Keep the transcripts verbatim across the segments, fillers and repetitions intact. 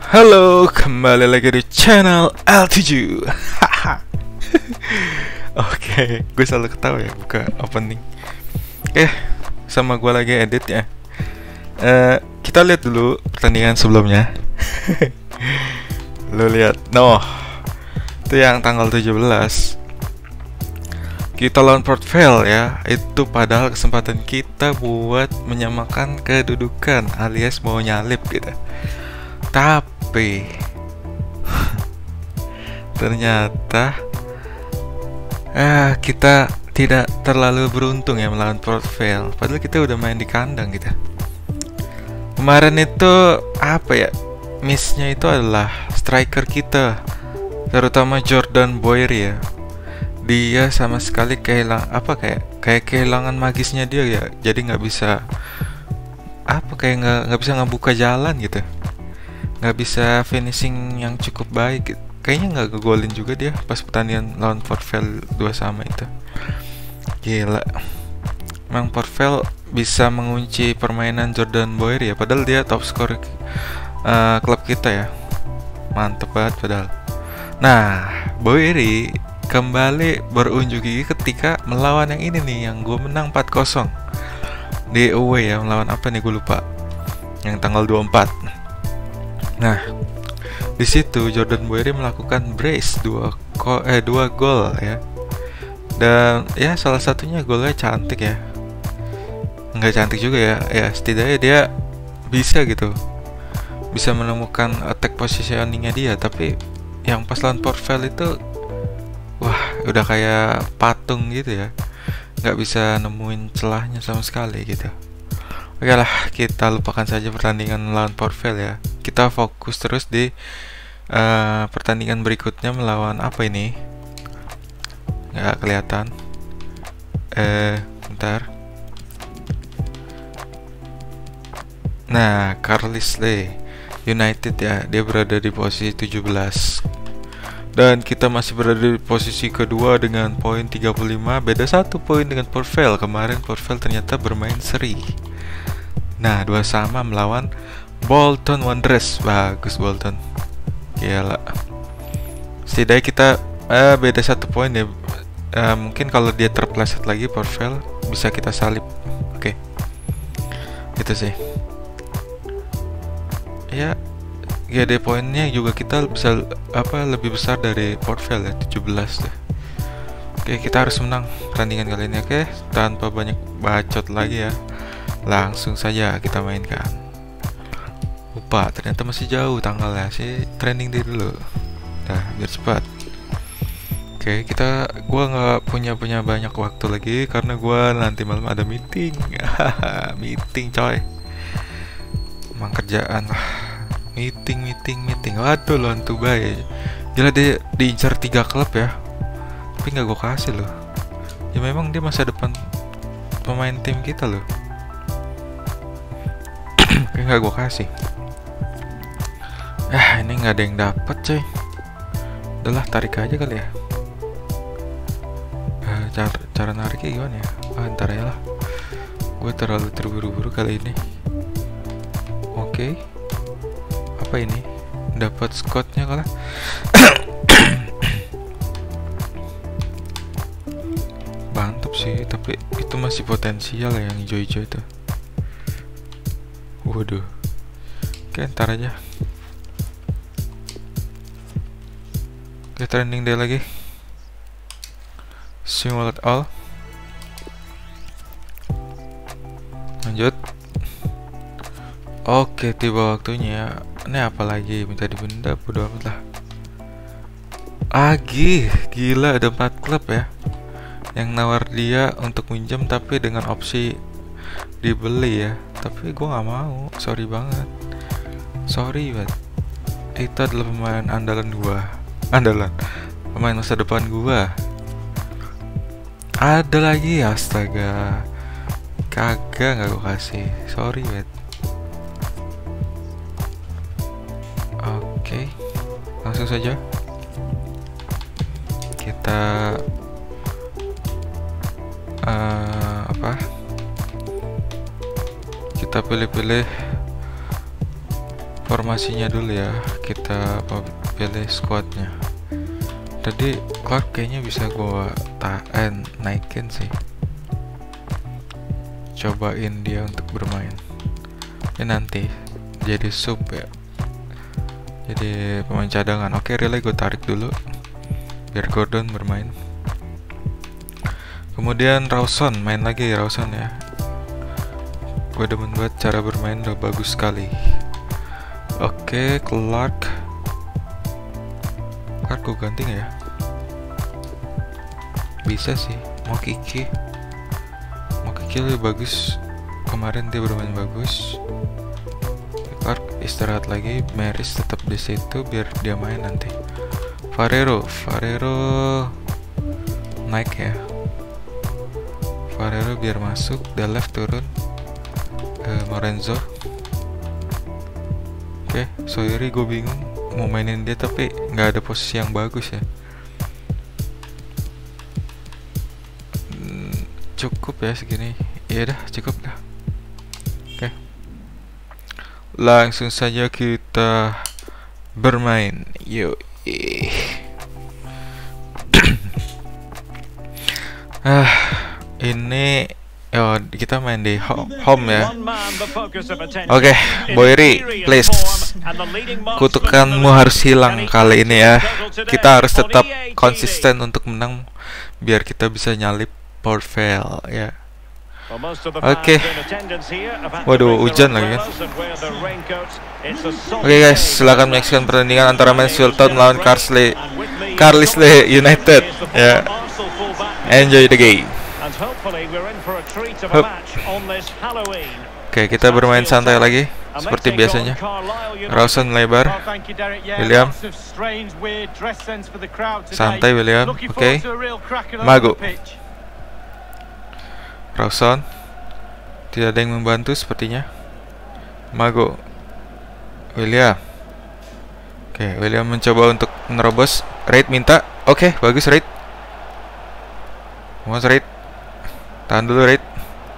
Halo, kembali lagi di channel L tujuh. Oke, gue selalu ketawa ya buka opening. Oke, sama gue lagi edit ya. Eh, kita lihat dulu pertandingan sebelumnya. Lo lihat, no, itu yang tanggal tujuh belas. Kita lawan Port Vale ya. Itu padahal kesempatan kita buat menyamakan kedudukan alias mau nyalip gitu. Tapi ternyata eh, kita tidak terlalu beruntung ya melawan Port Vale. Padahal kita udah main di kandang gitu. Kemarin itu apa ya, missnya itu adalah striker kita, terutama Jordan Boyer ya. Dia sama sekali kehilangan apa kayak kayak kehilangan magisnya dia ya. Jadi nggak bisa apa kayak nggak nggak bisa ngebuka jalan gitu, nggak bisa finishing yang cukup baik. Kayaknya nggak ngegolin juga dia pas pertandingan lawan Port Vale dua sama itu. Gila, emang Port Vale bisa mengunci permainan Jordan Boyer ya, padahal dia top skor uh, klub kita ya. Mantep banget padahal. Nah, Boyer kembali berunjuk gigi ketika melawan yang ini nih, yang gue menang empat kosong di away ya. Melawan apa nih gue lupa, yang tanggal dua puluh empat. Nah, di situ Jordan Boyer melakukan brace dua ko eh dua gol ya. Dan ya salah satunya golnya cantik ya. Enggak cantik juga ya. Ya setidaknya dia bisa gitu. Bisa menemukan attack positioningnya dia, tapi yang pas lawan Port Vale itu wah, udah kayak patung gitu ya. Nggak bisa nemuin celahnya sama sekali gitu. Oke lah, kita lupakan saja pertandingan lawan Port Vale ya. Kita fokus terus di uh, pertandingan berikutnya melawan apa ini? Nggak kelihatan. Eh, bentar. Nah, Carlisle United ya, dia berada di posisi tujuh belas. Dan kita masih berada di posisi kedua dengan poin tiga puluh lima, beda satu poin dengan Port Vale. Kemarin Port Vale ternyata bermain seri. Nah, dua sama melawan Bolton Wanderers. Bagus Bolton. Gila. Setidaknya kita eh, beda satu poin ya. Eh, mungkin kalau dia terpleset lagi Port Vale bisa kita salip. Oke. Itu sih. Ya, G D poinnya juga kita bisa apa lebih besar dari Port Vale ya, tujuh belas deh. Oke, kita harus menang pertandingan kali ini. Oke, tanpa banyak bacot lagi ya. Langsung saja kita mainkan. Lupa, ternyata masih jauh tanggalnya sih. Training diri dulu. Dah, biar cepat. Oke, kita gua nggak punya punya banyak waktu lagi karena gua nanti malam ada meeting. Meeting coy. Emang kerjaan lah. Meeting, meeting, meeting. Waduh, lawan Tubai. Gila, dia diincar tiga klub ya. Tapi nggak gue kasih loh. Ya memang dia masa depan pemain tim kita loh. Kayak nggak gue kasih. Ah, ini nggak ada yang dapat coy. Udahlah, tarik aja kali ya. Uh, cara, cara nariknya gimana ya? Ah, ntar ya lah. Gue terlalu terburu-buru kali ini. Oke. Okay. Apa ini? Dapat Scottnya kalah. Mantap sih, tapi itu masih potensial ya yang hijau-hijau itu. Waduh. Oke, ntar aja. Oke, trending day lagi. Simulate all. Lanjut. Oke, tiba waktunya. Ini apa lagi? Minta dibenda, bodo amat lah. Agi, gila, ada empat klub ya yang nawar dia untuk minjem tapi dengan opsi dibeli ya. Tapi gue nggak mau, sorry banget, sorry banget. Itu adalah pemain andalan gua, andalan, pemain masa depan gua. Ada lagi, astaga, kagak nggak gue kasih, sorry banget. Oke, langsung saja kita uh, apa? Kita pilih-pilih formasinya dulu ya. Kita pilih squadnya. Tadi Clark kayaknya bisa gua tahan naikin sih. Cobain dia untuk bermain. Ini nanti jadi sub ya. Jadi pemain cadangan. Oke, relay gue tarik dulu biar Gordon bermain. Kemudian Rawson main lagi. Rawson ya. Gue udah membuat cara bermain udah bagus sekali. Oke, Clark. Clark gue ganti nggak ya? Bisa sih. Mau Kiki. Mau Kiki lebih bagus. Kemarin dia bermain bagus. Clark istirahat lagi. Maris tetap di situ biar dia main nanti. Farero, Farero naik ya. Farero biar masuk. The left turun. Uh, Morenzo. Oke, okay, sorry gue bingung mau mainin dia tapi nggak ada posisi yang bagus ya. Hmm, cukup ya segini. Iya dah, cukup dah. Oke, okay. Langsung saja kita bermain. Yo, ah, ini oh, kita main di home, home ya. Oke, okay, Boyri, please. Kutukanmu harus hilang kali ini ya. Kita harus tetap konsisten untuk menang biar kita bisa nyalip Port Vale ya. Oke. Okay. Waduh, hujan lagi kan. Oke okay, guys, silakan menyaksikan pertandingan antara Mansfield melawan Carlisle Carlisle United ya. Enjoy the game. Hup. Oke, kita bermain santai lagi seperti biasanya. Rawson lebar. William. Santai William. Oke. Okay. Mago. Rawson. Tidak ada yang membantu sepertinya. Mago. William. Oke, okay, William mencoba untuk menerobos. Raid minta. Oke, okay, bagus Raid. Mas Raid. Tahan dulu Raid.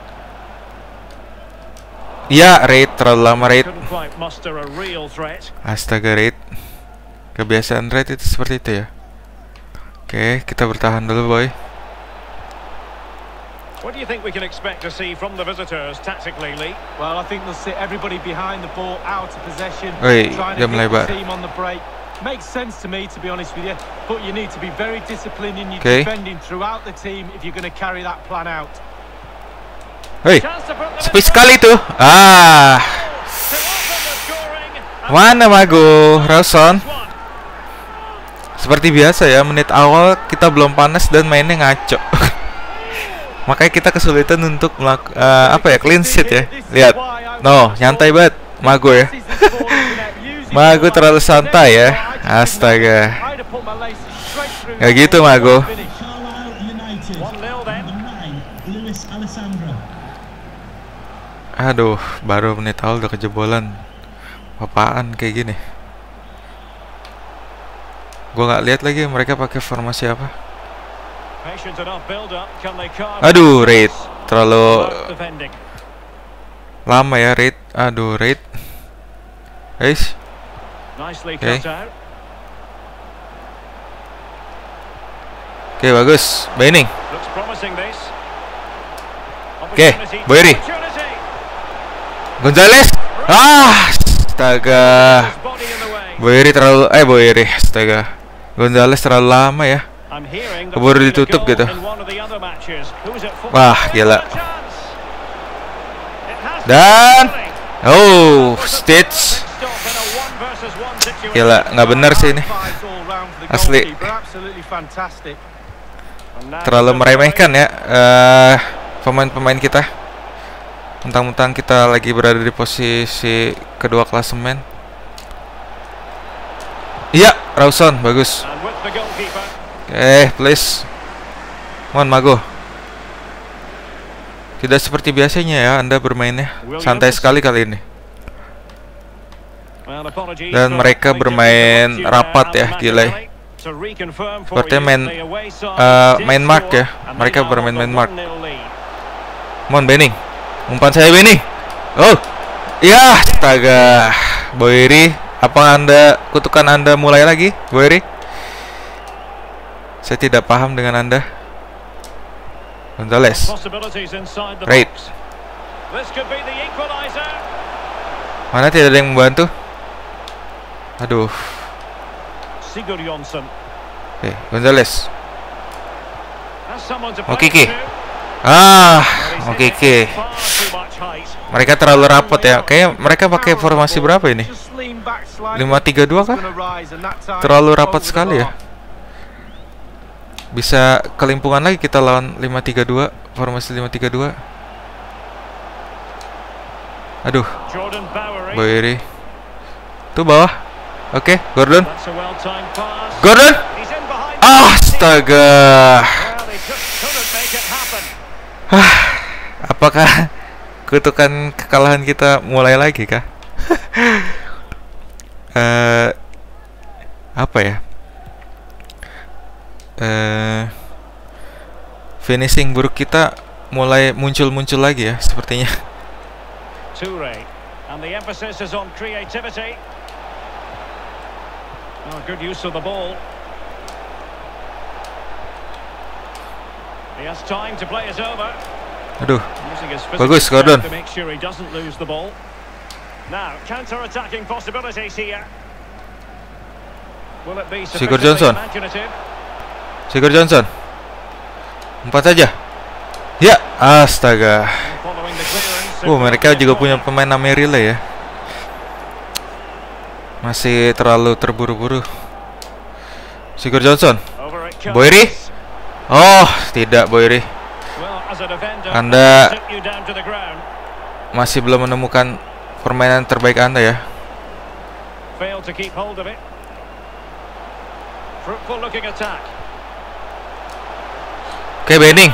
Iya, Raid terlalu lama Raid. Astaga Raid. Kebiasaan Raid itu seperti itu ya. Oke, kita bertahan dulu boy. What do you think we can expect to see from the visitors tactically, Lee? Well, I think they'll sit everybody behind the ball, out of possession, Oi, trying to hit the team on the break. Makes sense to me, to be honest with you, but you need to be very disciplined in your okay. defending throughout the team if you're going to carry that plan out. Hei, sepi sekali tuh. Ah, mana Mago, Rawson? Seperti biasa ya, menit awal kita belum panas dan mainnya ngaco. Makanya kita kesulitan untuk melak uh, apa ya, clean sheet ya. Lihat, no, nyantai banget Mago ya. Mago terlalu santai ya. Astaga. Gak gitu Mago. Aduh, baru menit awal udah kejebolan. Apaan kayak gini? Gua nggak lihat lagi mereka pakai formasi apa. Aduh, Raid terlalu lama ya Raid. Aduh, Raid. Guys. Oke. Okay. Oke, okay, bagus. Baining. Oke, okay, Boyri. Gonzales. Ah, astaga. Boyri terlalu eh Boyri, astaga. Gonzales terlalu lama ya. Keburu ditutup gitu. Wah, gila. Dan oh, Stitch. Gila, nggak benar sih ini. Asli. Terlalu meremehkan ya uh, pemain-pemain kita. Mentang-mentang kita lagi berada di posisi kedua klasemen. Iya, Rawson, bagus. Eh, please. Mohon Mago. Tidak seperti biasanya ya Anda bermainnya. Santai sekali kali ini. Dan mereka bermain rapat ya, delay. Sepertinya main uh, main mark ya. Mereka bermain main mark. Mohon Benning. Umpan saya Benning. Oh. Iya, astaga. Boyeri, apa Anda kutukan Anda mulai lagi, Boyeri? Saya tidak paham dengan Anda. Gonzales. Right. Mana tidak ada yang membantu? Aduh. Oke, okay, Gonzales. Okiki. Ah, Okiki. Mereka terlalu rapot ya. Kayak mereka pakai formasi berapa ini? lima tiga dua kah? Terlalu rapat sekali ya. Bisa kelimpungan lagi kita lawan lima tiga dua, formasi lima tiga dua. Aduh. Boyeri. Tuh bawah. Oke, okay, Gordon. Gordon. Astaga. Ah, apakah kutukan kekalahan kita mulai lagi kah? uh, apa ya? Uh, finishing buruk kita mulai muncul-muncul lagi ya, sepertinya. Toure, and the emphasis is on creativity. Oh, good use of the ball. He has time to play it over. Aduh, bagus Gordon. Now, counter-attacking possibilities here. Will it be Sigurd Johnson. Sigurd Johnson. Empat saja. Ya, astaga. Oh, mereka juga punya pemain namanya Rile ya. Masih terlalu terburu-buru. Sigurd Johnson. Boyeri. Oh, tidak Boyeri. Anda masih belum menemukan permainan terbaik Anda ya. Oke, Benning.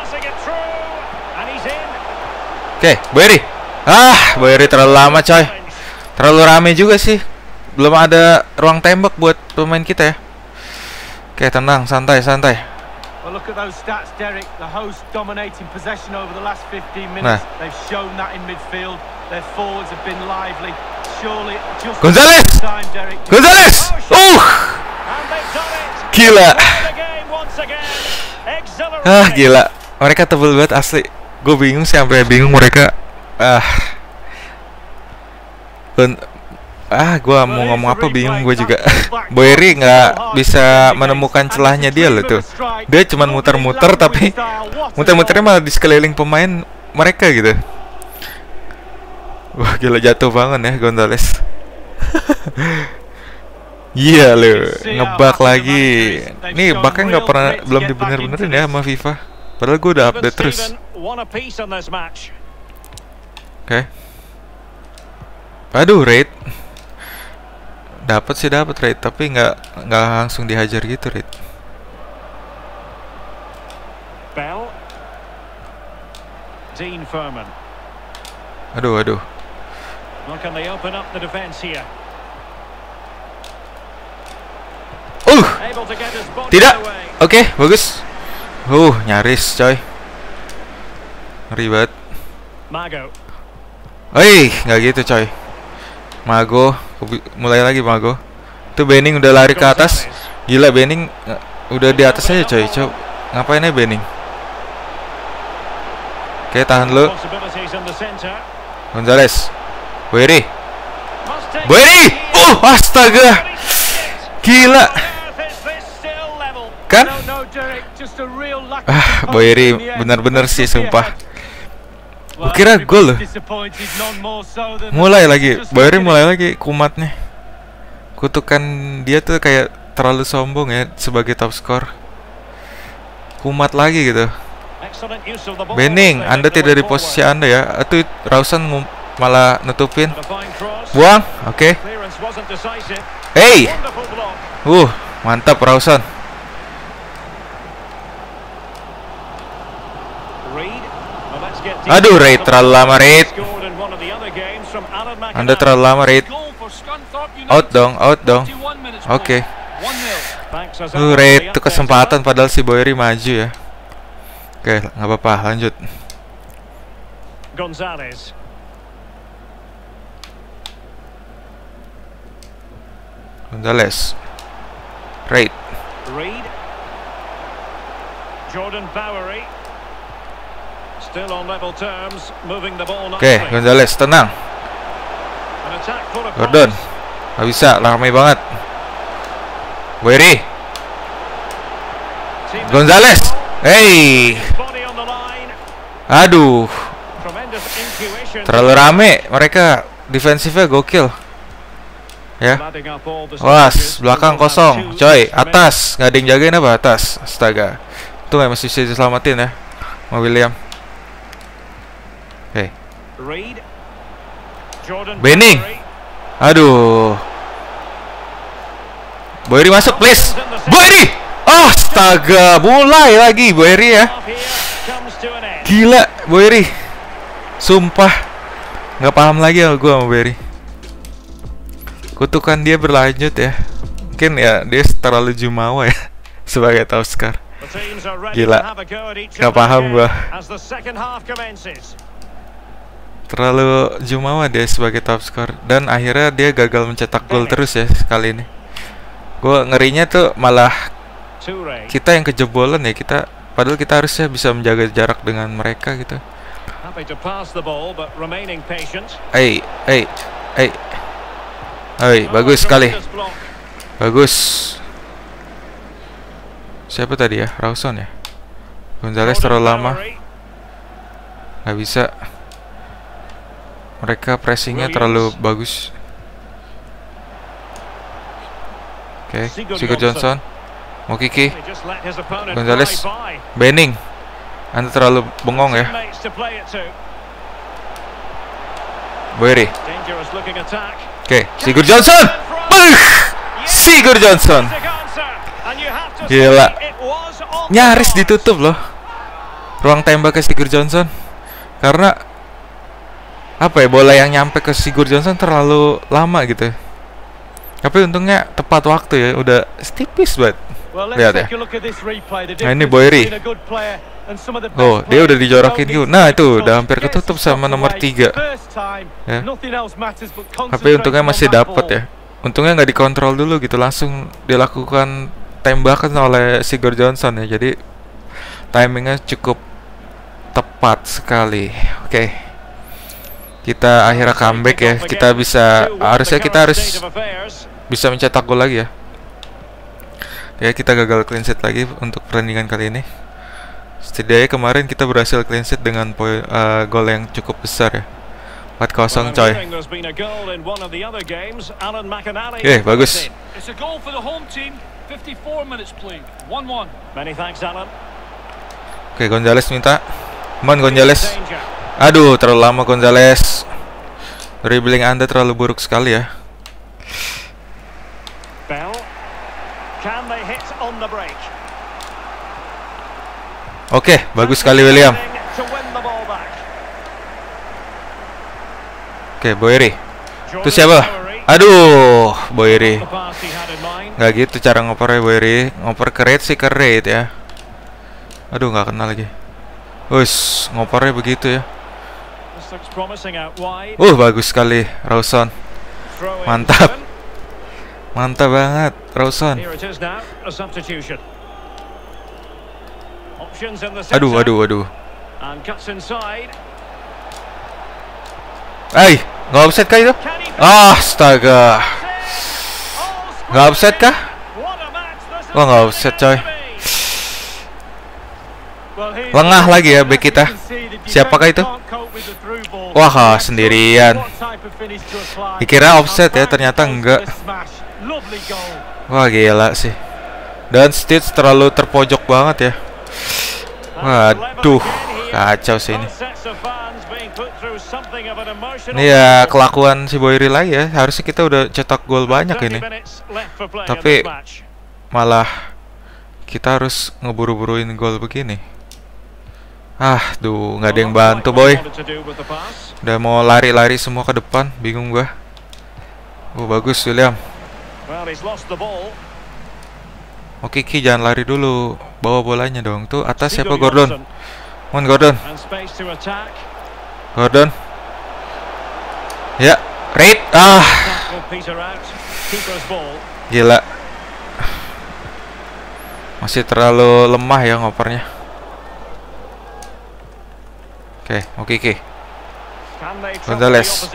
Oke, Boyeri. Ah, Boyeri terlalu lama coy. Terlalu rame juga sih. Belum ada ruang tembak buat pemain kita ya. Oke, tenang, santai, santai. Well, look at those stats, Derek. The host dominating possession over the last fifteen minutes. Nah. They've shown that in midfield. Their forwards have been lively. Surely just Gonzales! time, Derek. Gonzales! Uh! Gila. Ah, gila. Mereka tebel banget asli. Gue bingung sih, sampai bingung mereka. Ah. Ben Ah, gue mau ngomong apa bingung gue juga. Boyeri nggak bisa menemukan celahnya dia loh tuh. Dia cuma muter-muter tapi muter-muternya malah di sekeliling pemain mereka gitu. Wah, gila, jatuh banget ya Gonzales. Iya loh, ngebug lagi. Nih bahkan nggak pernah, belum dibener-benerin ya sama FIFA. Padahal gue udah update terus. Oke. Okay. Aduh, raid. Dapat sih dapat raid, tapi nggak nggak langsung dihajar gitu raid. Bell. Dean Furman. Aduh, aduh. Well, can they open up the defense here? Uh, tidak. Oke, okay, bagus. Uh, nyaris coy. Ngeri banget. Mago. Hei, nggak gitu coy. Mago, mulai lagi Mago. Tuh Benning udah lari ke atas. Gila, Benning udah di atas aja coy. Coba ngapain aja Benning? Oke, tahan lu. Gonzales. Boyeri. Boyeri. Uh, astaga. Gila. Kan? Ah, Boyeri benar-benar sih sumpah. Gue kira gol loh. Mulai lagi, Boyeri mulai lagi kumatnya. Kutukan dia tuh kayak terlalu sombong ya sebagai top skor. Kumat lagi gitu. Benning, Anda tidak di posisi Anda ya. Atau Rawson malah nutupin. Buang, oke. Okay. Hey, uh, mantap Rawson. Aduh, Raid terlalu lama, Raid. Anda terlalu lama, Raid. Out dong, out dong. Oke. Okay. Uh, Raid itu kesempatan padahal si Boyeri maju ya. Oke, okay, nggak apa-apa, lanjut. Gonzales. Gonzalez. Reid. Reid. Jordan Bowery. Still on level terms, moving the ball Oke, okay, nicely. Gonzalez tenang. An attack full of Gordon. promise. Gak bisa, ramai banget. Boeri. Team Gonzalez. Hey. body on the line. Aduh, Tremendous intuition. terlalu rame. Mereka defensifnya gokil. Ya. Adding up all the Was, stages, belakang we will have kosong. two Coy, extra minutes. atas. Nggak ada yang jagain apa atas? Astaga. Itu nggak mesti bisa diselamatin ya, sama William. Oke. Reid. Jordan Benning. Bowery. Aduh. Boeri masuk, please. Boeri. Oh, astaga. Mulai lagi Boeri ya. Half here comes to an end. Gila, Boeri. Sumpah. Nggak paham lagi sama gue sama Boeri. Kutukan dia berlanjut ya. Mungkin ya dia terlalu jumawa ya sebagai top score. The teams are ready Gila. to have a go at each Nggak other paham again gua. as the second half commences. Terlalu jumawa dia sebagai top score. Dan akhirnya dia gagal mencetak gol terus ya kali ini. Gue ngerinya tuh malah Toure. kita yang kejebolan ya. Kita padahal kita harusnya bisa menjaga jarak dengan mereka gitu. Happy to pass the ball but remaining patient. Hey, hey, hey. Hey, Oh, bagus sekali. tremendous block. Bagus. Siapa tadi ya? Rawson ya? Gonzalez Jordan terlalu lama. Bowery. Gak bisa. Mereka pressingnya Williams. terlalu bagus. Oke, Sigurd Sigurd Johnson. Johnson. Mau Kiki. He just let his opponent Gonzalez. glide by. Benning. Anda terlalu bengong ya. Teammates to play it to. Boeri. Dangerous looking attack. Oke, Sigurd Johnson. Buh! Sigurd Johnson. And you have to Gila. say it was on the Nyaris mark. ditutup loh. Ruang tembak ke Sigurd Johnson. Karena apa ya, bola yang nyampe ke Sigurd Johnson terlalu lama gitu. Tapi untungnya tepat waktu ya, udah tipis banget. Well, let's Lihat ya. take a look at this replay. The Nah, ini difference Boeri. between a good player and some of the best Oh, dia players udah dijorokin don't gitu. need Nah, to itu make udah goals. hampir Gets ketutup the sama shot nomor away. tiga. First time, Ya. nothing else matters but Tapi concentrating untungnya on masih that dapet ball. ya. Untungnya nggak dikontrol dulu gitu, langsung dilakukan tembakan oleh Sigurd Johnson ya. Jadi timingnya cukup tepat sekali. Oke. Kita akhirnya comeback ya. Kita bisa, harusnya kita harus bisa mencetak gol lagi ya. Ya, kita gagal clean sheet lagi untuk pertandingan kali ini. Setidaknya kemarin kita berhasil clean sheet dengan poin uh, gol yang cukup besar ya. empat kosong coy. Oke, bagus. It's a goal for the home team. fifty-four minutes played. one one. Many thanks, Alan. Oke, Gonzalez minta. Come on, Gonzalez. Aduh, terlalu lama Gonzalez. Dribbling Anda terlalu buruk sekali ya. Bell. Can they hit on the break? Oke, bagus sekali William. To win the ball back. Oke, Boeri. Itu Jordan siapa? Bowery. Aduh, Boeri. The pass he had in mind. Gak gitu cara ngopernya Boeri. Ngoper ke Reid sih, ke Reid ya. Aduh, nggak kenal lagi. Us, ngopernya begitu ya. This looks promising out wide. Uh, bagus sekali Rawson. Throw in Mantap. given. Mantap banget Rawson. Here it is now, a substitution. Options in the center. Aduh, aduh, aduh. And cuts inside. Ay, nggak offset kah itu? Can he Ah, astaga. Oh, Nggak offset kah? what a match this is Oh, nggak turning offset, out coy. to be. Well, here's Lengah the- lagi ya back kita. You can see the Siapakah defense itu? can't cope with the through ball. Wah, He had to sendirian. what type of finish to apply. Dikira offset ya, And ternyata goes enggak. for the smash. Lovely goal. Wah, gila sih. Dan Stitch terlalu terpojok banget ya. Waduh, kacau sih ini. Ini ya kelakuan si Boeri lagi ya. Harusnya kita udah cetak gol banyak ini. Tapi malah kita harus ngeburu-buruin gol begini. Ah, duh, nggak ada yang bantu boy. Udah mau lari-lari semua ke depan, bingung gua. Oh, bagus William. Oke, Ki, jangan lari dulu. Bawa bolanya dong. Tuh atas siapa? Gordon. Mon Gordon. Gordon. Ya, Reid. Ah. Gila. Masih terlalu lemah ya ngopernya. Oke, oke, oke. Gonzales.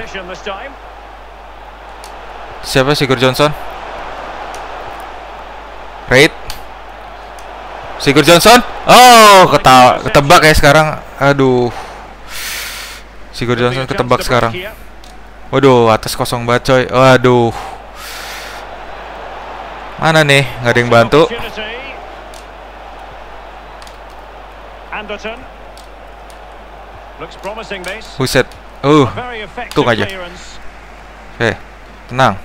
Siapa? Sigurd Johnson. Raid. Sigurd Johnson. Oh, keta ketebak ya sekarang. Aduh. Sigurd Johnson ketebak sekarang. Waduh, atas kosong banget coy. Waduh. Mana nih? Nggak ada yang bantu. Buset. Uh, tung aja. Oke, tenang.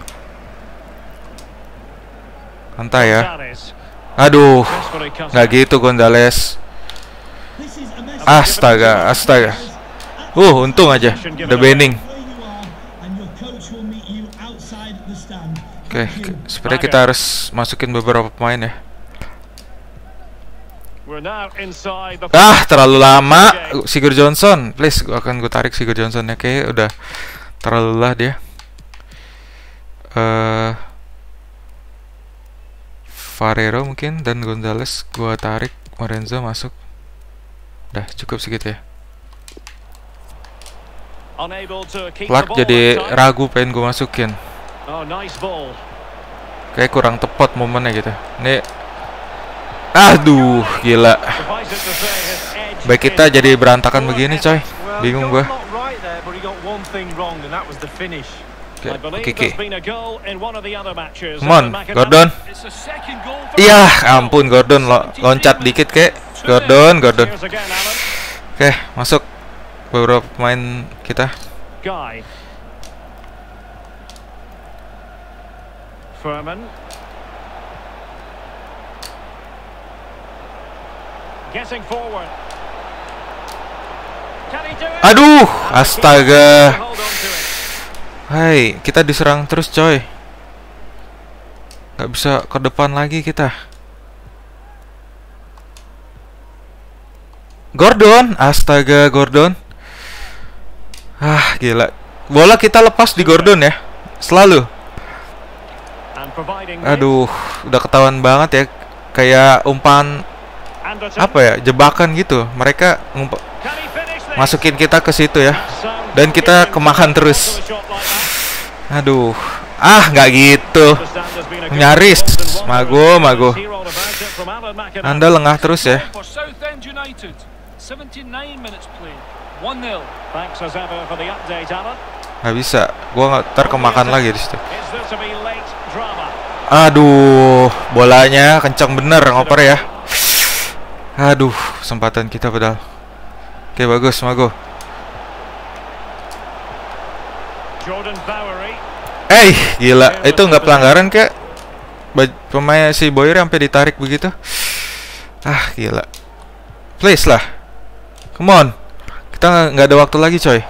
Santai ya. Aduh, nggak gitu Gonzales. Astaga, astaga. Uh, untung aja. Udah bending. Oke, okay, sepertinya kita harus masukin beberapa pemain ya. Ah, terlalu lama. Sigurd Johnson, please, gua akan gue tarik Sigurd Johnson ya. Kayak udah terlalu lelah dia. Uh, Farreiro mungkin dan Gonzales gua tarik. Lorenzo masuk. Udah cukup segitu ya. Clark jadi ragu pengen gue masukin. Kayak kurang tepat momennya gitu. Nih, aduh, gila. Baik kita jadi berantakan begini, coy. Bingung gua. Oke, oke. Come on, Gordon. Iya, ampun Gordon lo loncat dikit kek. Gordon, Gordon. Oke, masuk beberapa pemain kita. Furman. Getting forward. Can he do it? Aduh, astaga. Hai, kita diserang terus coy. Gak bisa ke depan lagi kita. Gordon, astaga Gordon. Ah, gila. Bola kita lepas di Gordon ya. Selalu. Aduh, udah ketahuan banget ya. Kayak umpan apa ya, jebakan gitu. Mereka masukin kita ke situ ya. Dan kita kemakan terus. Aduh. Ah, nggak gitu. Nyaris. Mago, mago. Anda lengah terus ya. Nggak bisa. Gua nggak terkemakan lagi di situ. Aduh, bolanya kencang bener ngoper ya. Aduh, kesempatan kita padahal. Oke, bagus, Mago. Eh, gila, itu nggak pelanggaran kayak pemain si Boyer sampai ditarik begitu. Ah, gila. Please lah. Come on. Kita nggak ada waktu lagi, coy.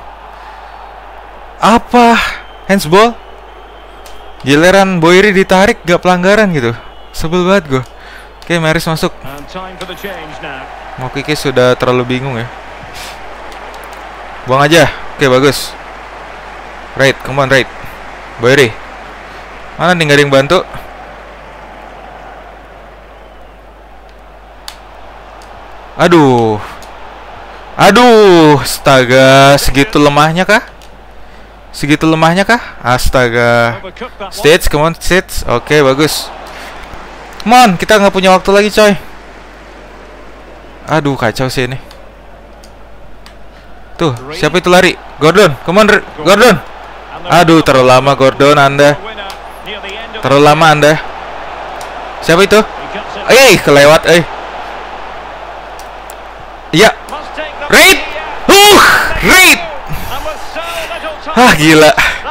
Apa? Handsball? Giliran Boyeri ditarik gak pelanggaran gitu. Sebel banget gue. Oke, Maris masuk. Mau Kiki sudah terlalu bingung ya. Buang aja. Oke, bagus. Right, come on, right. Boyeri. Mana nih, gak ada yang bantu? Aduh. Aduh, astaga, segitu lemahnya kah? Segitu lemahnya kah? Astaga. Stage, come on, stage. Oke, okay, bagus. Come on, kita nggak punya waktu lagi, coy. Aduh, kacau sih ini. Tuh, siapa itu lari? Gordon, come on, Gordon. Aduh, terlalu lama Gordon, Anda. Terlalu lama Anda. Siapa itu? Eh, kelewat, eh. Iya. Raid. Uh, Raid. Ah, gila.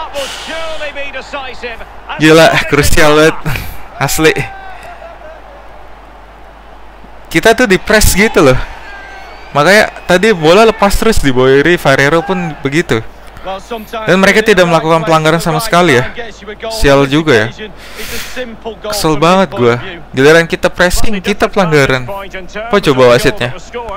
Gila, krusial banget. Asli. Kita tuh di press gitu loh. Makanya tadi bola lepas terus di Boyeri, Farreiro pun begitu. Dan mereka tidak melakukan pelanggaran sama sekali ya. Sial juga ya. Kesel banget gua. Giliran kita pressing, kita pelanggaran. Apa coba wasitnya?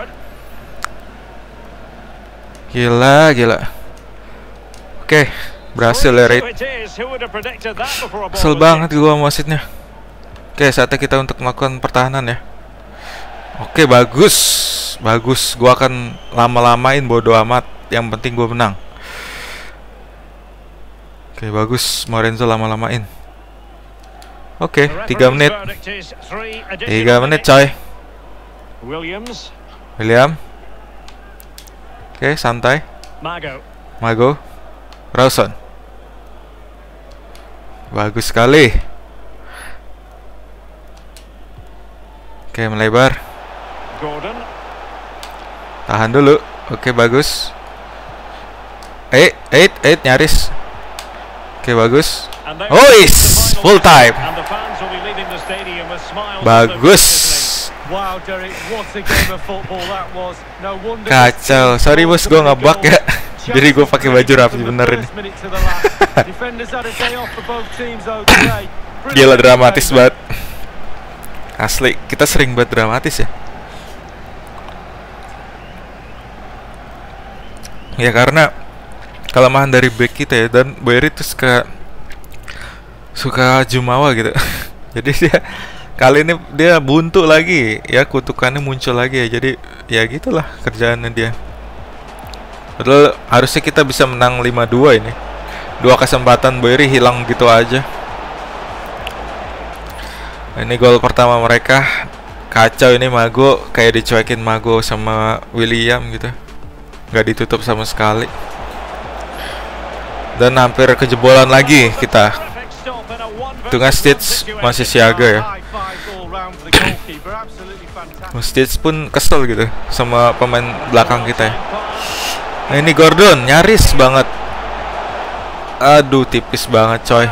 Gila, gila. Oke, Berhasil ya, Reid. Kesel banget gua sama wasitnya. Oke, saatnya kita untuk melakukan pertahanan ya. Oke, bagus. Bagus. Gua akan lama-lamain, bodo amat. Yang penting gua menang. Oke, bagus. Morenzo lama-lamain. Oke, tiga menit. tiga menit, coy. Williams. William. Oke, santai. Mago. Mago. Rawson. Bagus sekali. Oke, melebar. Gordon. Tahan dulu. Oke, bagus. Eh, eight, eight nyaris. Oke, bagus. Oh, is full time. Bagus. Wow, Derek, what a game of football that was. No wonder. Kacau. Sorry bos, gue ngebug ya. Jadi gue pakai baju rapi bener ini. Gila, dramatis banget. Asli, kita sering buat dramatis ya. Ya karena kelemahan dari back kita ya, dan Boeri tuh suka suka jumawa gitu. Jadi dia kali ini dia buntu lagi ya, kutukannya muncul lagi ya. Jadi ya gitulah kerjaannya dia. Padahal harusnya kita bisa menang lima dua ini. Dua kesempatan Boeri hilang gitu aja. Ini gol pertama mereka. Kacau ini, Mago kayak dicuekin Mago sama William gitu. Nggak ditutup sama sekali. Dan hampir kejebolan lagi kita. Tengah Stitch masih siaga ya. Stitch pun kesel gitu sama pemain belakang kita ya. Nah, ini Gordon nyaris banget. Aduh, tipis banget coy.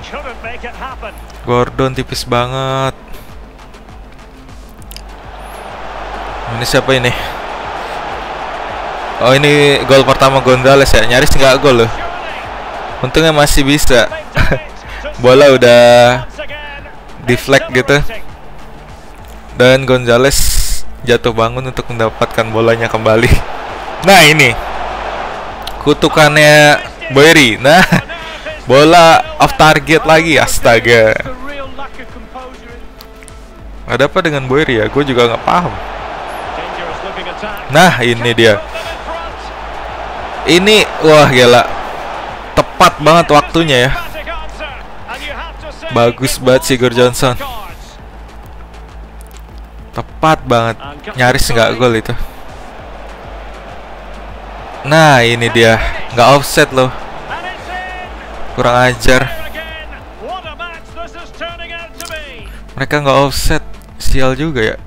Gordon tipis banget. Ini siapa ini? Oh, ini gol pertama Gonzales ya. Nyaris nggak gol loh. Untungnya masih bisa. Bola udah deflect gitu. Dan Gonzales jatuh bangun untuk mendapatkan bolanya kembali. Nah, ini kutukannya Boeri. Nah, bola off target lagi. Astaga. Ada apa dengan Boeri ya? Gue juga nggak paham. Nah, ini dia. Ini, wah gila. Tepat banget waktunya ya. Bagus banget Sigurd Johnson. Tepat banget. Nyaris nggak gol itu. Nah, ini dia. Nggak offset loh. Kurang ajar. Mereka nggak offset. Sial juga ya.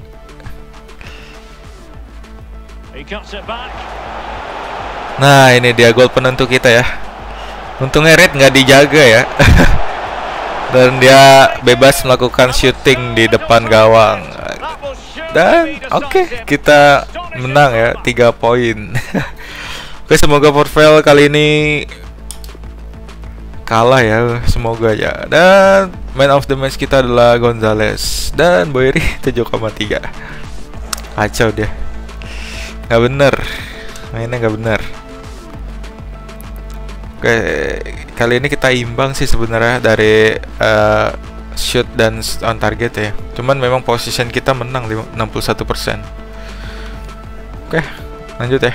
Nah, ini dia gol penentu kita ya. Untungnya Red nggak dijaga ya. Dan dia bebas melakukan shooting di depan gawang. Dan oke, okay, kita menang ya, tiga poin. Oke, semoga Portvel kali ini kalah ya, semoga ya. Dan man of the match kita adalah Gonzales. Dan Boeri tujuh koma tiga. Kacau dia. Gak bener, mainnya gak bener. Oke, kali ini kita imbang sih sebenarnya dari uh, shoot dan on target ya. Cuman memang position kita menang enam puluh satu persen. Oke, lanjut ya.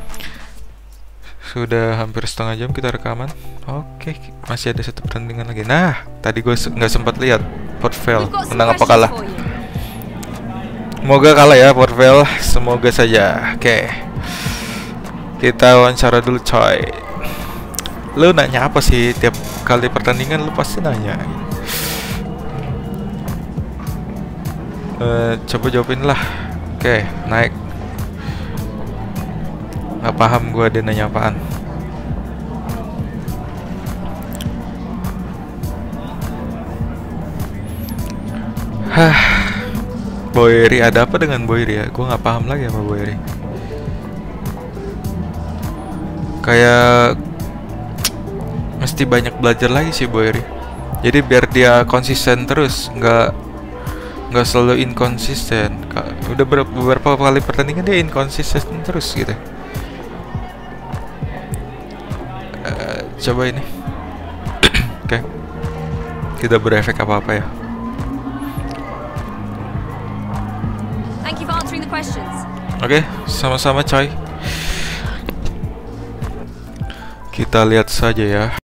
Sudah hampir setengah jam kita rekaman. Oke, masih ada satu pertandingan lagi. Nah, tadi gue nggak sempat lihat Portvel menang apa kalah. Semoga kalah ya Portvel, semoga saja. Oke, kita wawancara dulu coy. Lu nanya apa sih tiap kali pertandingan? Lu pasti nanya. Uh, coba jawabin lah. Oke, naik. Gak paham gua dia nanya apaan. Hah. Boeri, ada apa dengan Boeri ya? Gua nggak paham lagi sama Boeri. Kayak mesti banyak belajar lagi sih Boeri. Jadi biar dia konsisten terus, nggak nggak selalu inkonsisten. Udah beberapa, beberapa kali pertandingan dia inkonsisten terus gitu. Uh, Coba ini. Oke. Okay. Tidak berefek apa-apa ya. Thank you for answering the questions. Oke, okay, sama-sama coy. Kita lihat saja ya.